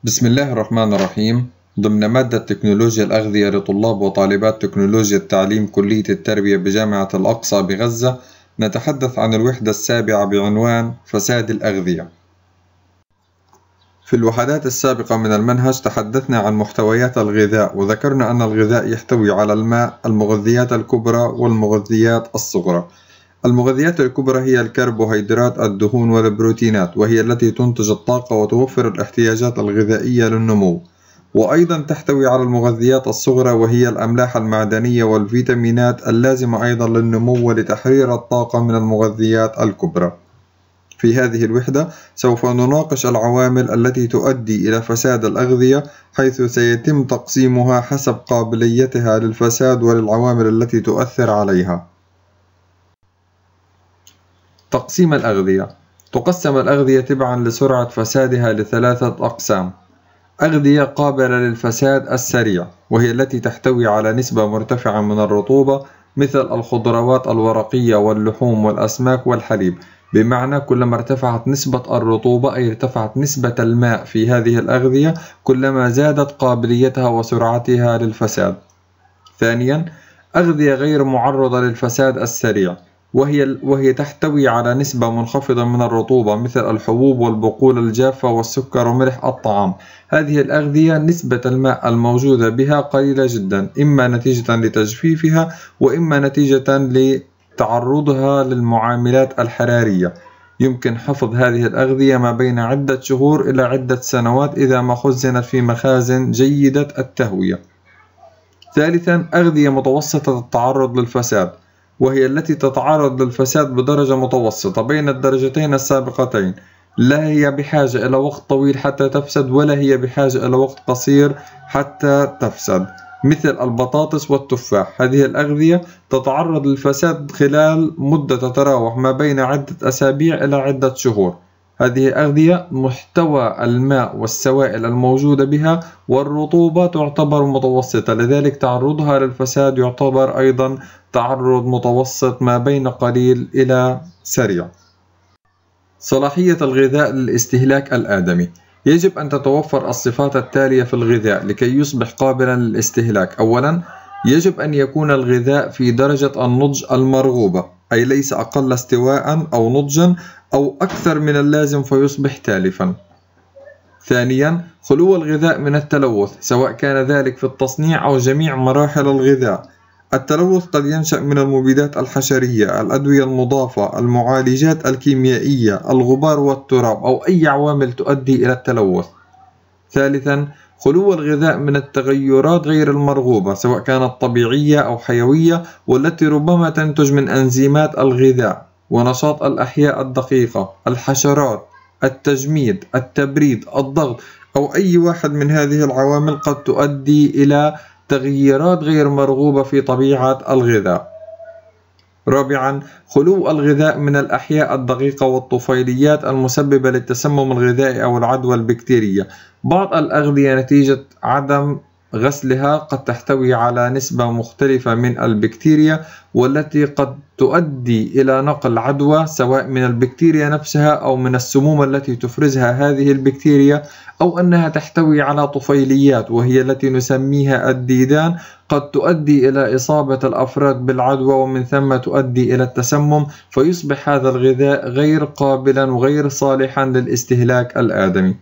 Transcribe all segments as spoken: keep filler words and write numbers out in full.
بسم الله الرحمن الرحيم. ضمن مادة تكنولوجيا الأغذية لطلاب وطالبات تكنولوجيا التعليم كلية التربية بجامعة الأقصى بغزة، نتحدث عن الوحدة السابعة بعنوان فساد الأغذية. في الوحدات السابقة من المنهج تحدثنا عن محتويات الغذاء، وذكرنا أن الغذاء يحتوي على الماء، المغذيات الكبرى والمغذيات الصغرى. المغذيات الكبرى هي الكربوهيدرات، الدهون والبروتينات، وهي التي تنتج الطاقة وتوفر الاحتياجات الغذائية للنمو. وأيضا تحتوي على المغذيات الصغرى وهي الأملاح المعدنية والفيتامينات اللازمة أيضا للنمو ولتحرير الطاقة من المغذيات الكبرى. في هذه الوحدة سوف نناقش العوامل التي تؤدي إلى فساد الأغذية، حيث سيتم تقسيمها حسب قابليتها للفساد وللعوامل التي تؤثر عليها. تقسيم الأغذية: تقسم الأغذية تبعا لسرعة فسادها لثلاثة أقسام. أغذية قابلة للفساد السريع، وهي التي تحتوي على نسبة مرتفعة من الرطوبة، مثل الخضروات الورقية واللحوم والأسماك والحليب. بمعنى كلما ارتفعت نسبة الرطوبة أي ارتفعت نسبة الماء في هذه الأغذية كلما زادت قابليتها وسرعتها للفساد. ثانيا، أغذية غير معرضة للفساد السريع، وهي وهي تحتوي على نسبة منخفضة من الرطوبة، مثل الحبوب والبقول الجافة والسكر وملح الطعام. هذه الأغذية نسبة الماء الموجودة بها قليلة جدا، إما نتيجة لتجفيفها وإما نتيجة لتعرضها للمعاملات الحرارية. يمكن حفظ هذه الأغذية ما بين عدة شهور إلى عدة سنوات إذا ما خزنت في مخازن جيدة التهوية. ثالثا، أغذية متوسطة التعرض للفساد، وهي التي تتعرض للفساد بدرجة متوسطة بين الدرجتين السابقتين، لا هي بحاجة إلى وقت طويل حتى تفسد ولا هي بحاجة إلى وقت قصير حتى تفسد، مثل البطاطس والتفاح. هذه الأغذية تتعرض للفساد خلال مدة تتراوح ما بين عدة أسابيع إلى عدة شهور. هذه أغذية محتوى الماء والسوائل الموجودة بها والرطوبة تعتبر متوسطة، لذلك تعرضها للفساد يعتبر أيضا تعرض متوسط ما بين قليل إلى سريع. صلاحية الغذاء للاستهلاك الآدمي: يجب أن تتوفر الصفات التالية في الغذاء لكي يصبح قابلا للاستهلاك. أولا، يجب أن يكون الغذاء في درجة النضج المرغوبة، أي ليس أقل استواء أو نضجا أو أكثر من اللازم فيصبح تالفا. ثانيا، خلو الغذاء من التلوث، سواء كان ذلك في التصنيع أو جميع مراحل الغذاء. التلوث قد ينشأ من المبيدات الحشرية، الأدوية المضافة، المعالجات الكيميائية، الغبار والتراب أو أي عوامل تؤدي إلى التلوث. ثالثا، خلو الغذاء من التغيرات غير المرغوبة، سواء كانت طبيعية أو حيوية، والتي ربما تنتج من أنزيمات الغذاء ونشاط الأحياء الدقيقة، الحشرات، التجميد، التبريد، الضغط، أو أي واحد من هذه العوامل قد تؤدي إلى تغييرات غير مرغوبة في طبيعة الغذاء. رابعا، خلو الغذاء من الأحياء الدقيقة والطفيليات المسببة للتسمم الغذائي أو العدوى البكتيرية. بعض الأغذية نتيجة عدم غسلها قد تحتوي على نسبة مختلفة من البكتيريا، والتي قد تؤدي إلى نقل عدوى سواء من البكتيريا نفسها أو من السموم التي تفرزها هذه البكتيريا، أو أنها تحتوي على طفيليات وهي التي نسميها الديدان، قد تؤدي إلى إصابة الأفراد بالعدوى ومن ثم تؤدي إلى التسمم، فيصبح هذا الغذاء غير قابلا وغير صالحا للاستهلاك الآدمي.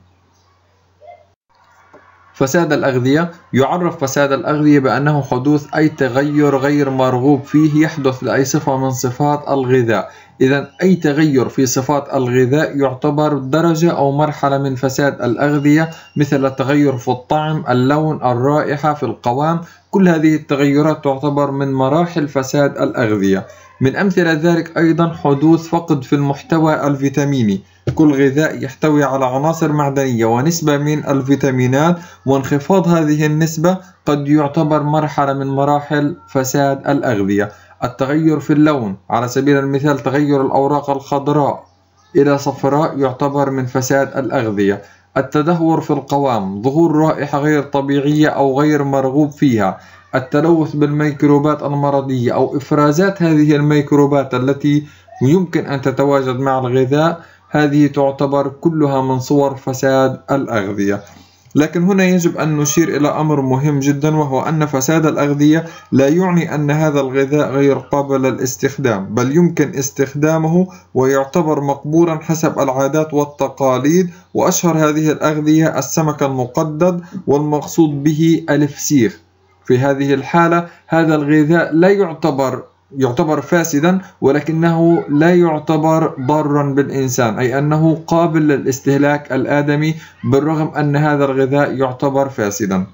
فساد الأغذية: يعرف فساد الأغذية بأنه حدوث أي تغير غير مرغوب فيه يحدث لأي صفة من صفات الغذاء. إذن أي تغير في صفات الغذاء يعتبر درجة أو مرحلة من فساد الأغذية، مثل التغير في الطعم، اللون، الرائحة، في القوام. كل هذه التغيرات تعتبر من مراحل فساد الأغذية. من أمثلة ذلك أيضا حدوث فقد في المحتوى الفيتاميني. كل غذاء يحتوي على عناصر معدنية ونسبة من الفيتامينات، وانخفاض هذه النسبة قد يعتبر مرحلة من مراحل فساد الأغذية. التغير في اللون، على سبيل المثال تغير الأوراق الخضراء إلى صفراء يعتبر من فساد الأغذية. التدهور في القوام، ظهور رائحة غير طبيعية أو غير مرغوب فيها. التلوث بالميكروبات المرضية أو إفرازات هذه الميكروبات التي يمكن أن تتواجد مع الغذاء، هذه تعتبر كلها من صور فساد الأغذية. لكن هنا يجب أن نشير إلى أمر مهم جدا، وهو أن فساد الأغذية لا يعني أن هذا الغذاء غير قابل للاستخدام، بل يمكن استخدامه ويعتبر مقبولا حسب العادات والتقاليد. وأشهر هذه الأغذية السمك المقدد، والمقصود به الفسيخ. في هذه الحالة هذا الغذاء لا يعتبر يعتبر فاسدا، ولكنه لا يعتبر ضارا بالإنسان، أي أنه قابل للاستهلاك الآدمي بالرغم أن هذا الغذاء يعتبر فاسدا.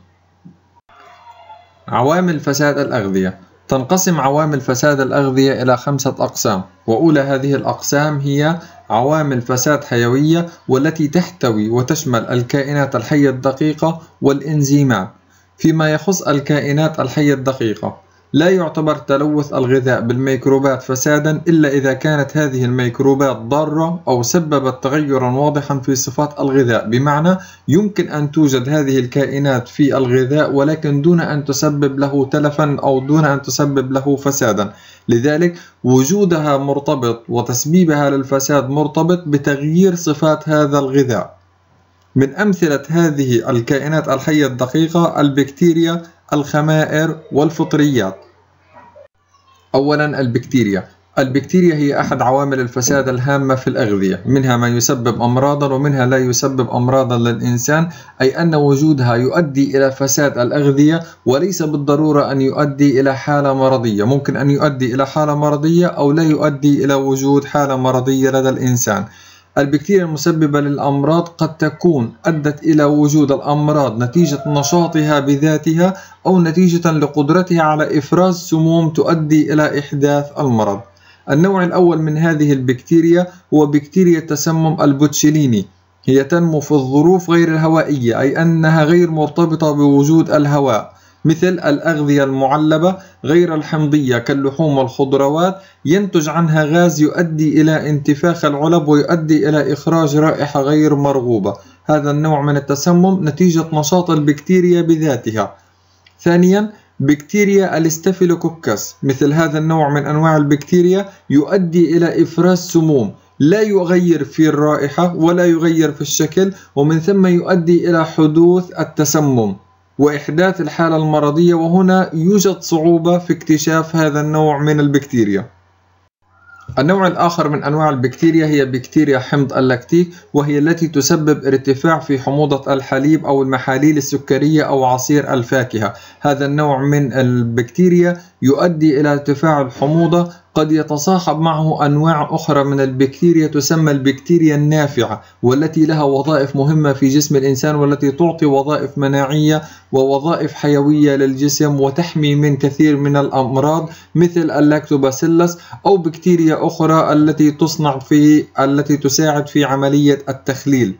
عوامل فساد الأغذية. تنقسم عوامل فساد الأغذية إلى خمسة أقسام، وأولى هذه الأقسام هي عوامل فساد حيوية، والتي تحتوي وتشمل الكائنات الحية الدقيقة والإنزيمات. فيما يخص الكائنات الحية الدقيقة، لا يعتبر تلوث الغذاء بالميكروبات فسادا إلا إذا كانت هذه الميكروبات ضارة أو سببت تغيرا واضحا في صفات الغذاء، بمعنى يمكن أن توجد هذه الكائنات في الغذاء ولكن دون أن تسبب له تلفا أو دون أن تسبب له فسادا. لذلك وجودها مرتبط وتسبيبها للفساد مرتبط بتغيير صفات هذا الغذاء. من أمثلة هذه الكائنات الحية الدقيقة البكتيريا، الخمائر، والفطريات. أولا البكتيريا. البكتيريا هي أحد عوامل الفساد الهامة في الأغذية، منها ما يسبب أمراضا ومنها لا يسبب أمراضا للإنسان، أي أن وجودها يؤدي إلى فساد الأغذية، وليس بالضرورة أن يؤدي إلى حالة مرضية. ممكن أن يؤدي إلى حالة مرضية أو لا يؤدي إلى وجود حالة مرضية لدى الإنسان. البكتيريا المسببة للأمراض قد تكون أدت إلى وجود الأمراض نتيجة نشاطها بذاتها أو نتيجة لقدرتها على إفراز سموم تؤدي إلى إحداث المرض. النوع الأول من هذه البكتيريا هو بكتيريا التسمم البوتشيليني. هي تنمو في الظروف غير الهوائية، أي أنها غير مرتبطة بوجود الهواء، مثل الأغذية المعلبة غير الحمضية كاللحوم والخضروات. ينتج عنها غاز يؤدي إلى انتفاخ العلب ويؤدي إلى إخراج رائحة غير مرغوبة. هذا النوع من التسمم نتيجة نشاط البكتيريا بذاتها. ثانيا بكتيريا الستافيلوكوكس. مثل هذا النوع من أنواع البكتيريا يؤدي إلى إفراز سموم لا يغير في الرائحة ولا يغير في الشكل، ومن ثم يؤدي إلى حدوث التسمم وإحداث الحالة المرضية، وهنا يوجد صعوبة في اكتشاف هذا النوع من البكتيريا. النوع الآخر من أنواع البكتيريا هي بكتيريا حمض اللاكتيك، وهي التي تسبب ارتفاع في حموضة الحليب أو المحاليل السكرية أو عصير الفاكهة. هذا النوع من البكتيريا يؤدي إلى ارتفاع الحموضة. قد يتصاحب معه أنواع أخرى من البكتيريا تسمى البكتيريا النافعة، والتي لها وظائف مهمة في جسم الإنسان، والتي تعطي وظائف مناعية ووظائف حيوية للجسم وتحمي من كثير من الأمراض، مثل اللاكتوباسيلس أو بكتيريا أخرى التي تصنع في التي تساعد في عملية التخليل.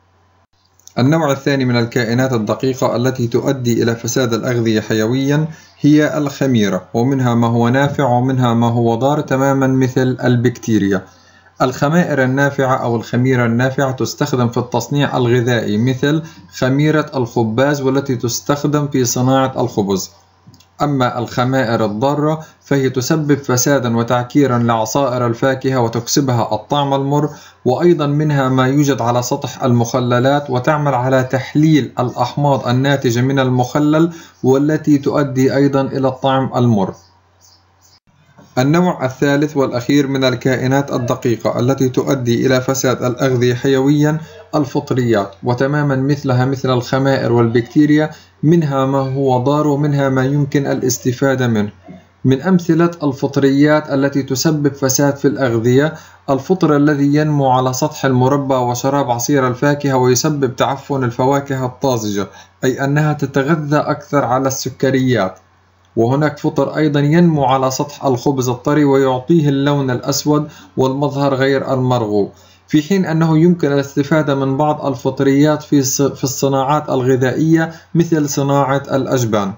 النوع الثاني من الكائنات الدقيقة التي تؤدي إلى فساد الأغذية حيويا هي الخميرة، ومنها ما هو نافع ومنها ما هو ضار تماما مثل البكتيريا. الخمائر النافعة أو الخميرة النافعة تستخدم في التصنيع الغذائي، مثل خميرة الخباز والتي تستخدم في صناعة الخبز. أما الخمائر الضارة فهي تسبب فسادا وتعكيرا لعصائر الفاكهة وتكسبها الطعم المر، وأيضا منها ما يوجد على سطح المخللات وتعمل على تحليل الأحماض الناتجة من المخلل، والتي تؤدي أيضا إلى الطعم المر. النوع الثالث والأخير من الكائنات الدقيقة التي تؤدي إلى فساد الأغذية حيويا الفطريات، وتماما مثلها مثل الخمائر والبكتيريا، منها ما هو ضار ومنها ما يمكن الاستفادة منه. من أمثلة الفطريات التي تسبب فساد في الأغذية الفطر الذي ينمو على سطح المربى وشراب عصير الفاكهة ويسبب تعفن الفواكه الطازجة، أي أنها تتغذى أكثر على السكريات. وهناك فطر أيضا ينمو على سطح الخبز الطري ويعطيه اللون الأسود والمظهر غير المرغوب، في حين أنه يمكن الاستفادة من بعض الفطريات في في الصناعات الغذائية مثل صناعة الأجبان.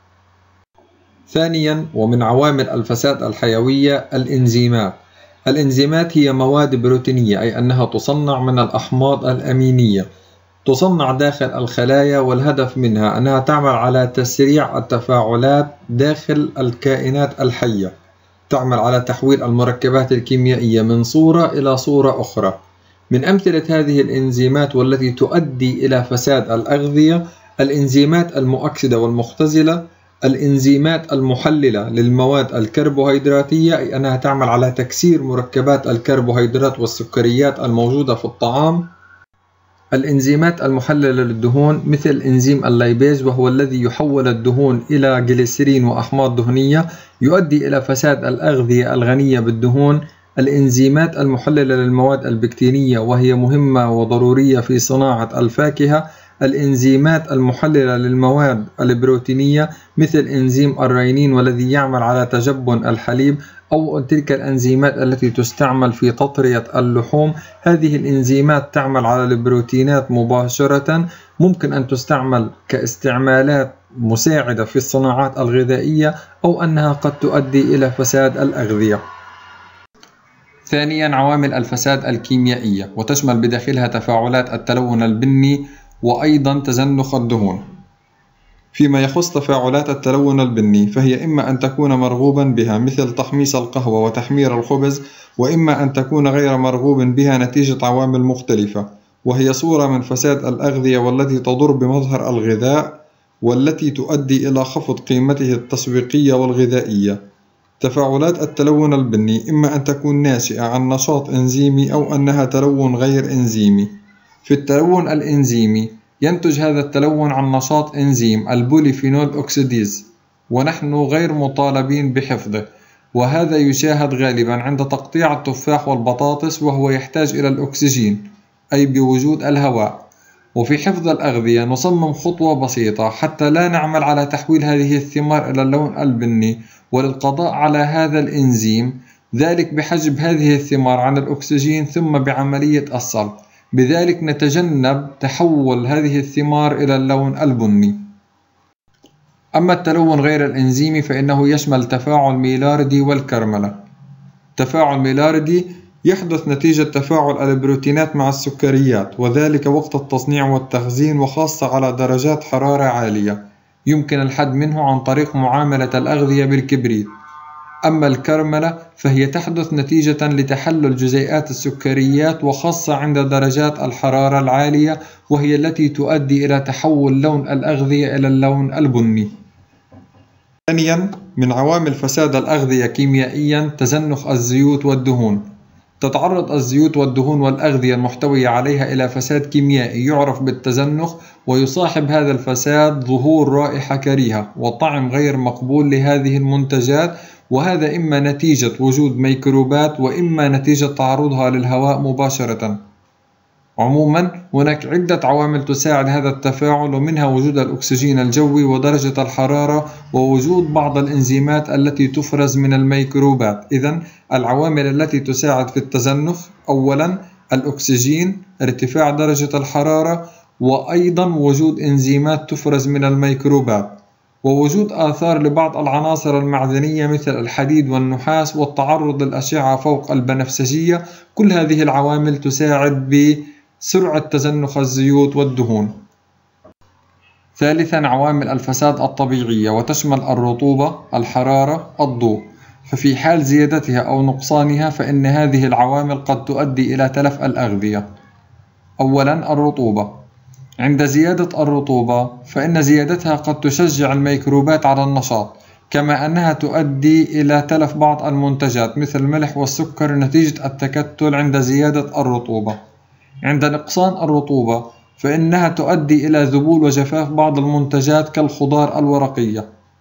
ثانيا، ومن عوامل الفساد الحيوية الإنزيمات. الإنزيمات هي مواد بروتينية، أي أنها تصنع من الأحماض الأمينية، تصنع داخل الخلايا، والهدف منها أنها تعمل على تسريع التفاعلات داخل الكائنات الحية، تعمل على تحويل المركبات الكيميائية من صورة إلى صورة أخرى. من أمثلة هذه الإنزيمات والتي تؤدي إلى فساد الأغذية الإنزيمات المؤكسدة والمختزلة، الإنزيمات المحللة للمواد الكربوهيدراتية أي أنها تعمل على تكسير مركبات الكربوهيدرات والسكريات الموجودة في الطعام، الإنزيمات المحللة للدهون مثل إنزيم الليبيز وهو الذي يحول الدهون إلى جليسرين وأحماض دهنية يؤدي إلى فساد الأغذية الغنية بالدهون، الإنزيمات المحللة للمواد البكتينية وهي مهمة وضرورية في صناعة الفاكهة، الإنزيمات المحللة للمواد البروتينية مثل إنزيم الرينين والذي يعمل على تجبن الحليب، أو تلك الأنزيمات التي تستعمل في تطرية اللحوم. هذه الإنزيمات تعمل على البروتينات مباشرة، ممكن أن تستعمل كاستعمالات مساعدة في الصناعات الغذائية أو أنها قد تؤدي إلى فساد الأغذية. ثانيا، عوامل الفساد الكيميائية، وتشمل بداخلها تفاعلات التلون البني وأيضا تزنخ الدهون. فيما يخص تفاعلات التلون البني فهي إما أن تكون مرغوبا بها مثل تحميص القهوة وتحمير الخبز، وإما أن تكون غير مرغوب بها نتيجة عوامل مختلفة، وهي صورة من فساد الأغذية والتي تضر بمظهر الغذاء والتي تؤدي إلى خفض قيمته التسويقية والغذائية. تفاعلات التلون البني إما أن تكون ناشئة عن نشاط إنزيمي أو أنها تلون غير إنزيمي. في التلون الإنزيمي ينتج هذا التلون عن نشاط إنزيم البوليفينول أوكسيديز، ونحن غير مطالبين بحفظه، وهذا يشاهد غالبا عند تقطيع التفاح والبطاطس وهو يحتاج إلى الأكسجين أي بوجود الهواء. وفي حفظ الأغذية نصمم خطوة بسيطة حتى لا نعمل على تحويل هذه الثمار إلى اللون البني وللقضاء على هذا الإنزيم، ذلك بحجب هذه الثمار عن الأكسجين ثم بعملية الصلب، بذلك نتجنب تحول هذه الثمار إلى اللون البني. أما التلون غير الإنزيمي فإنه يشمل تفاعل ميلاردي والكرملة. تفاعل ميلاردي يحدث نتيجة تفاعل البروتينات مع السكريات، وذلك وقت التصنيع والتخزين وخاصة على درجات حرارة عالية، يمكن الحد منه عن طريق معاملة الأغذية بالكبريت. أما الكرملة فهي تحدث نتيجة لتحلل جزيئات السكريات وخاصة عند درجات الحرارة العالية، وهي التي تؤدي إلى تحول لون الأغذية إلى اللون البني. ثانيا، من عوامل فساد الأغذية كيميائيا تزنخ الزيوت والدهون. تتعرض الزيوت والدهون والأغذية المحتوية عليها إلى فساد كيميائي يعرف بالتزنخ، ويصاحب هذا الفساد ظهور رائحة كريهة وطعم غير مقبول لهذه المنتجات، وهذا إما نتيجة وجود ميكروبات وإما نتيجة تعرضها للهواء مباشرة. عموما هناك عدة عوامل تساعد هذا التفاعل، ومنها وجود الأكسجين الجوي ودرجة الحرارة ووجود بعض الإنزيمات التي تفرز من الميكروبات. إذن العوامل التي تساعد في التزنخ: أولا الأكسجين، ارتفاع درجة الحرارة، وأيضا وجود إنزيمات تفرز من الميكروبات، ووجود آثار لبعض العناصر المعدنية مثل الحديد والنحاس، والتعرض للأشعة فوق البنفسجية. كل هذه العوامل تساعد بسرعة تزنخ الزيوت والدهون. ثالثا، عوامل الفساد الطبيعية، وتشمل الرطوبة، الحرارة، الضوء. ففي حال زيادتها أو نقصانها فإن هذه العوامل قد تؤدي إلى تلف الأغذية. أولا الرطوبة، عند زيادة الرطوبة فإن زيادتها قد تشجع الميكروبات على النشاط، كما أنها تؤدي إلى تلف بعض المنتجات مثل الملح والسكر نتيجة التكتل عند زيادة الرطوبة. عند نقصان الرطوبة فإنها تؤدي إلى ذبول وجفاف بعض المنتجات كالخضار الورقية.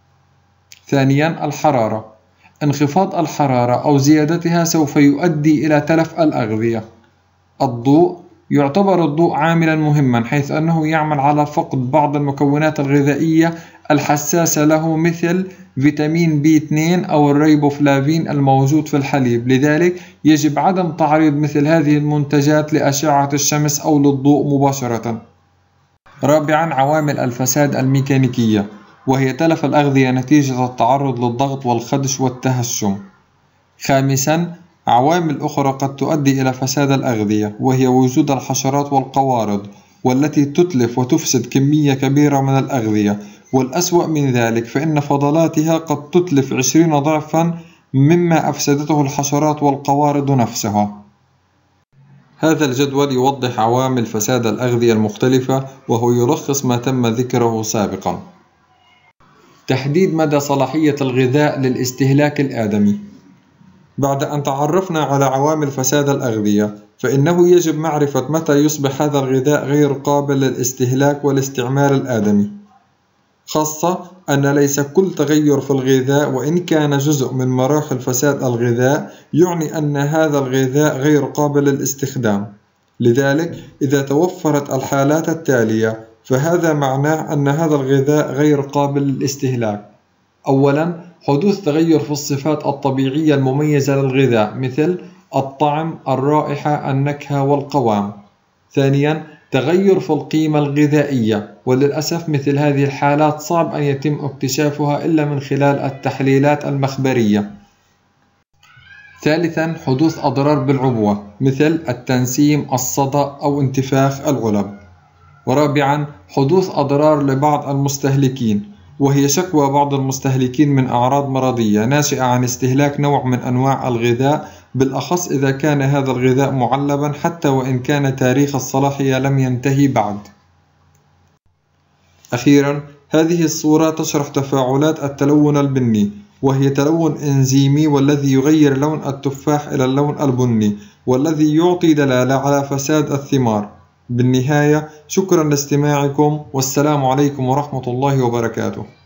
ثانيا الحرارة، انخفاض الحرارة أو زيادتها سوف يؤدي إلى تلف الأغذية. الضوء، يعتبر الضوء عاملا مهما حيث أنه يعمل على فقد بعض المكونات الغذائية الحساسة له مثل فيتامين بي اثنين أو الريبوفلافين الموجود في الحليب، لذلك يجب عدم تعريض مثل هذه المنتجات لأشعة الشمس أو للضوء مباشرة. رابعا عوامل الفساد الميكانيكية، وهي تلف الأغذية نتيجة التعرض للضغط والخدش والتهشم. خامسا عوامل أخرى قد تؤدي إلى فساد الأغذية، وهي وجود الحشرات والقوارض والتي تتلف وتفسد كمية كبيرة من الأغذية، والأسوأ من ذلك فإن فضلاتها قد تتلف عشرين ضعفا مما أفسدته الحشرات والقوارض نفسها. هذا الجدول يوضح عوامل فساد الأغذية المختلفة، وهو يلخص ما تم ذكره سابقا. تحديد مدى صلاحية الغذاء للاستهلاك الآدمي. بعد أن تعرفنا على عوامل فساد الأغذية، فإنه يجب معرفة متى يصبح هذا الغذاء غير قابل للاستهلاك والاستعمال الآدمي، خاصة أن ليس كل تغير في الغذاء وإن كان جزء من مراحل فساد الغذاء يعني أن هذا الغذاء غير قابل للاستخدام. لذلك إذا توفرت الحالات التالية فهذا معناه أن هذا الغذاء غير قابل للاستهلاك. أولا، حدوث تغير في الصفات الطبيعية المميزة للغذاء مثل الطعم، الرائحة، النكهة والقوام. ثانيا، تغير في القيمة الغذائية، وللأسف مثل هذه الحالات صعب أن يتم اكتشافها إلا من خلال التحليلات المخبرية. ثالثا، حدوث أضرار بالعبوة مثل التنسيم، الصدأ أو انتفاخ العلب. ورابعا، حدوث أضرار لبعض المستهلكين، وهي شكوى بعض المستهلكين من أعراض مرضية ناشئة عن استهلاك نوع من أنواع الغذاء، بالأخص إذا كان هذا الغذاء معلبا حتى وإن كان تاريخ الصلاحية لم ينتهي بعد. أخيرا، هذه الصورة تشرح تفاعلات التلون البني، وهي تلون إنزيمي والذي يغير لون التفاح إلى اللون البني، والذي يعطي دلالة على فساد الثمار. بالنهاية، شكرا لاستماعكم، والسلام عليكم ورحمة الله وبركاته.